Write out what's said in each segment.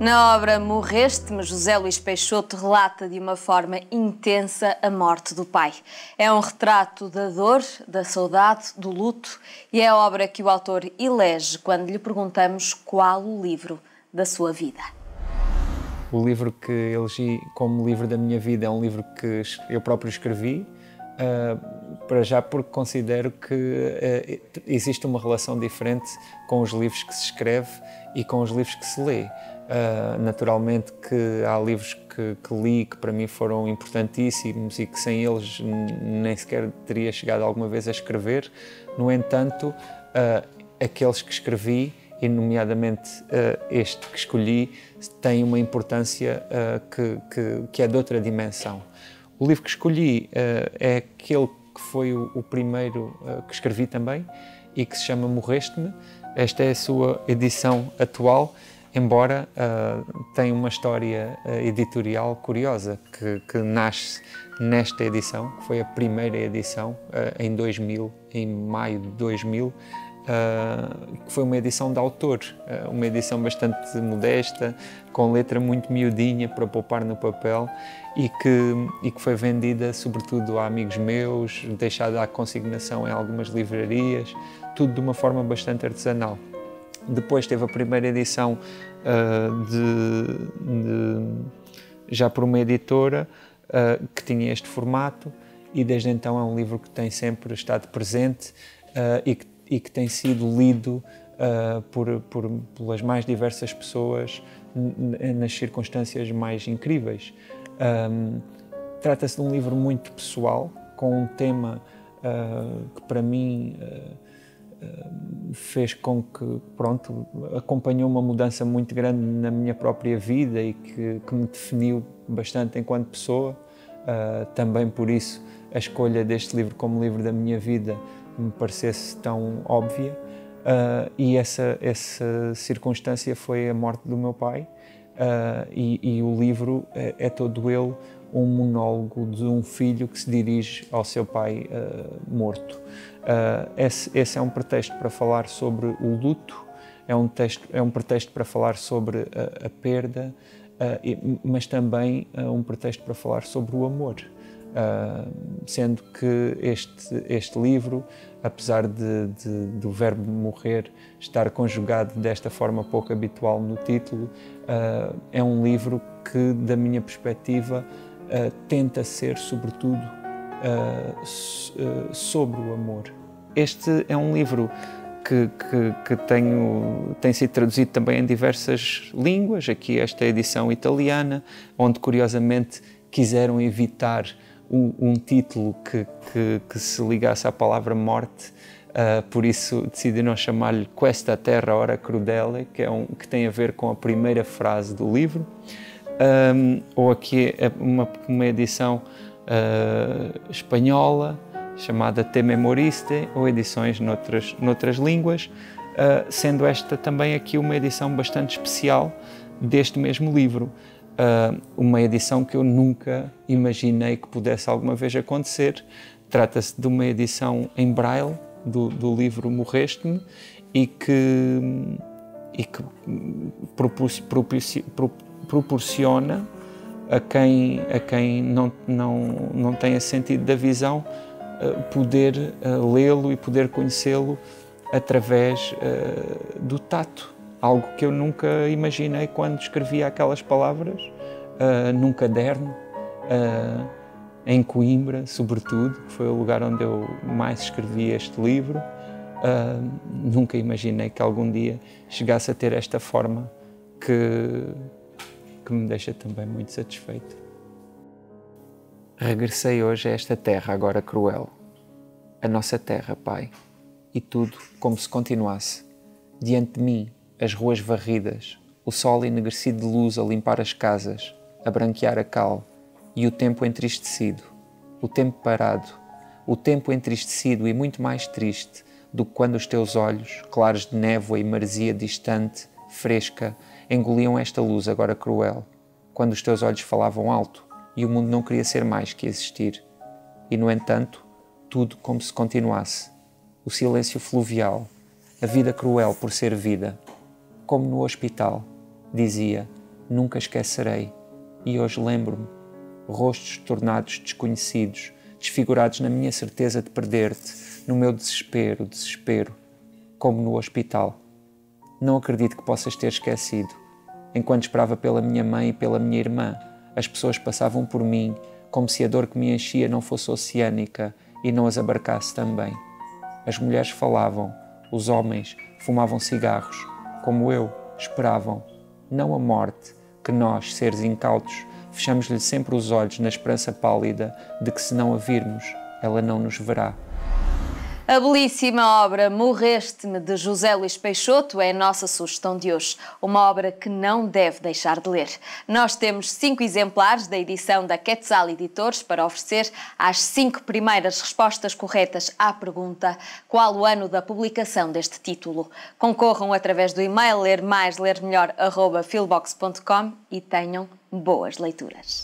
Na obra Morreste-me, José Luís Peixoto relata de uma forma intensa a morte do pai. É um retrato da dor, da saudade, do luto e é a obra que o autor elege quando lhe perguntamos qual o livro da sua vida. O livro que elegi como livro da minha vida é um livro que eu próprio escrevi, para já porque considero que existe uma relação diferente com os livros que se escreve e com os livros que se lê. Naturalmente que há livros que li que para mim foram importantíssimos e que sem eles nem sequer teria chegado alguma vez a escrever. No entanto, aqueles que escrevi, e nomeadamente este que escolhi, tem uma importância que é de outra dimensão. O livro que escolhi é aquele que foi o primeiro que escrevi também e que se chama Morreste-me. Esta é a sua edição atual, embora tenha uma história editorial curiosa que nasce nesta edição, que foi a primeira edição em 2000, em maio de 2000, que foi uma edição de autor, uma edição bastante modesta, com letra muito miudinha para poupar no papel e que foi vendida sobretudo a amigos meus, deixada à consignação em algumas livrarias, tudo de uma forma bastante artesanal. Depois teve a primeira edição já por uma editora que tinha este formato e desde então é um livro que tem sempre estado presente e que tem sido lido pelas mais diversas pessoas nas circunstâncias mais incríveis. Trata-se de um livro muito pessoal, com um tema que para mim fez com que, pronto, acompanhou uma mudança muito grande na minha própria vida e que me definiu bastante enquanto pessoa. Também por isso a escolha deste livro como livro da minha vida me parecesse tão óbvia, e essa circunstância foi a morte do meu pai, e o livro é todo ele um monólogo de um filho que se dirige ao seu pai morto. Esse é um pretexto para falar sobre o luto, é um pretexto para falar sobre a perda, mas também um pretexto para falar sobre o amor. Sendo que este livro, apesar do verbo morrer estar conjugado desta forma pouco habitual no título, é um livro que, da minha perspectiva, tenta ser, sobretudo, sobre o amor. Este é um livro que tem sido traduzido também em diversas línguas, aqui esta edição italiana, onde curiosamente quiseram evitar um título que se ligasse à palavra morte, por isso decidiram chamar-lhe Questa terra ora crudele, que tem a ver com a primeira frase do livro, ou aqui uma edição espanhola chamada Te Memoriste, ou edições noutras línguas, sendo esta também aqui uma edição bastante especial deste mesmo livro. Uma edição que eu nunca imaginei que pudesse alguma vez acontecer. Trata-se de uma edição em braille do livro Morreste-me e que proporciona a quem não tem esse sentido da visão poder lê-lo e poder conhecê-lo através do tato. Algo que eu nunca imaginei quando escrevia aquelas palavras, num caderno, em Coimbra, sobretudo, que foi o lugar onde eu mais escrevi este livro. Nunca imaginei que algum dia chegasse a ter esta forma que me deixa também muito satisfeito. Regressei hoje a esta terra agora cruel, a nossa terra, Pai, e tudo como se continuasse. Diante de mim, as ruas varridas, o sol enegrecido de luz a limpar as casas, a branquear a cal, e o tempo entristecido, o tempo parado, o tempo entristecido e muito mais triste do que quando os teus olhos, claros de névoa e maresia distante, fresca, engoliam esta luz agora cruel, quando os teus olhos falavam alto e o mundo não queria ser mais que existir. E, no entanto, tudo como se continuasse, o silêncio fluvial, a vida cruel por ser vida, como no hospital, dizia, nunca esquecerei. E hoje lembro-me, rostos tornados desconhecidos, desfigurados na minha certeza de perder-te, no meu desespero, como no hospital. Não acredito que possas ter esquecido. Enquanto esperava pela minha mãe e pela minha irmã, as pessoas passavam por mim, como se a dor que me enchia não fosse oceânica e não as abarcasse também. As mulheres falavam, os homens fumavam cigarros, como eu, esperavam, não a morte, que nós, seres incautos, fechamos-lhe sempre os olhos na esperança pálida de que se não a virmos, ela não nos verá. A belíssima obra Morreste-me, de José Luís Peixoto, é a nossa sugestão de hoje. Uma obra que não deve deixar de ler. Nós temos 5 exemplares da edição da Quetzal Editores para oferecer às 5 primeiras respostas corretas à pergunta: qual o ano da publicação deste título? Concorram através do e-mail lermaislermelhor@filbox.com e tenham boas leituras.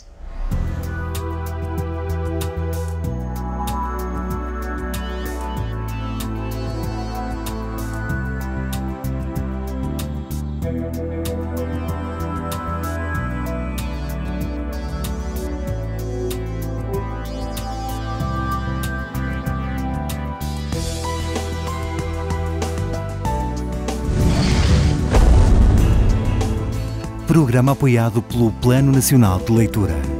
Programa apoiado pelo Plano Nacional de Leitura.